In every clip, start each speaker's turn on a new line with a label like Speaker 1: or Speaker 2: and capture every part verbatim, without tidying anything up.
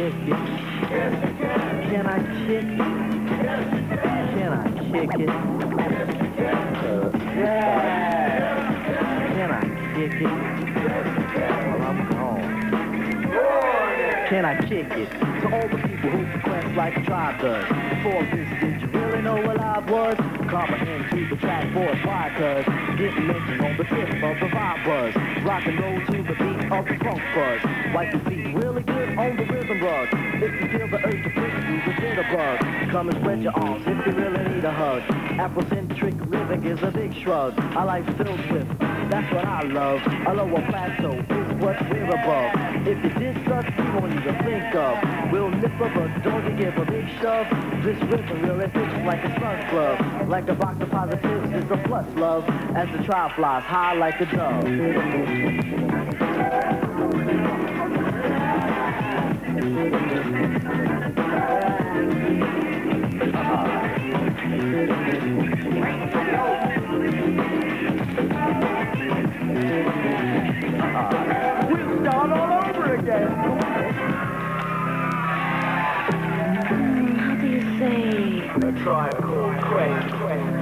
Speaker 1: kick it? Can I kick it? Can I kick it? Uh, can I kick it? Well, I'm home. Can I kick it? To all the people who frequent like a tribe does. Before this, did you really know what I was? Comprehend to the track board, why? Cause getting mentioned on the tip of the vibe buzz. Rock and roll to the beat of the funk buzz. Wipe your feet really good on the rhythm rug. If you feel the urge to push through the jitterbug, come and spread your arms if you really need a hug. Afrocentric living is a big shrug. I like filled with, that's what I love. A lower plateau is what we're above. If you diss us, we won't even think of. We'll nip up, but don't you give a big shove. This rhythm really fits like a slug glove. Like a box of positives is a plus love. As the trial flies high like a dove. We'll start all over again.
Speaker 2: How do you say?
Speaker 1: A tribe called Quest.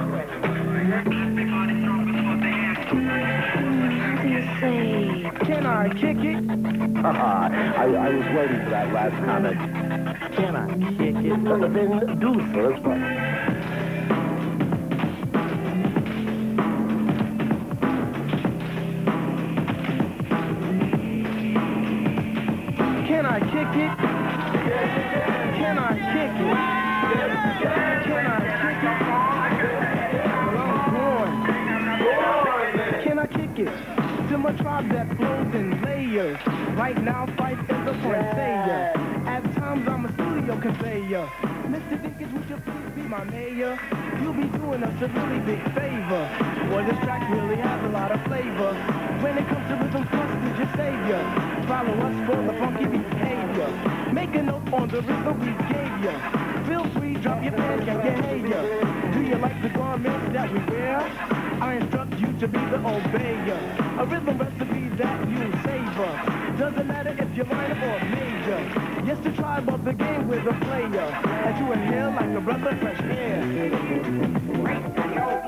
Speaker 2: How do you say?
Speaker 1: Can I kick it? Haha, I, I was waiting for that last comment. Can I kick it? Well, then do it first, but... Can I kick it? Can I kick it? Can I kick it? Well, I'm Can I kick it? To my tribe that flows in layers. Right now, fight is a point sayer. At times, I'm a studio conveyor. Mister Dinkins, would you please be my mayor? You'll be doing us a really big favor. Boy, this track really has a lot of flavor. When it comes to rhythm, trust is your savior. Follow us for the funky behavior. Make a note on the rhythm we gave ya. Feel free, drop your pen, can you hear ya? Do you like the garments that we wear? I instruct you to be the obeyer. A rhythm recipe that you savor. Doesn't matter if you're minor or major. Yes, the tribe of the game with a player. As you inhale like a breath of fresh air.